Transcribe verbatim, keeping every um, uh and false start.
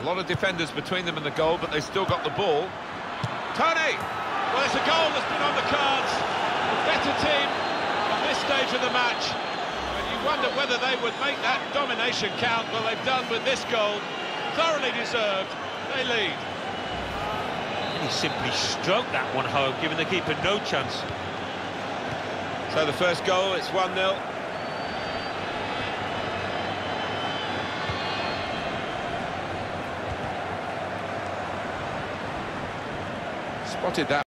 A lot of defenders between them and the goal, but they still got the ball. Tony! Well, it's a goal that's been on the cards. The better team at this stage of the match. And you wonder whether they would make that domination count. Well, they've done with this goal. Thoroughly deserved. They lead. He simply stroked that one home, giving the keeper no chance. So the first goal, it's one nil. Spotted that.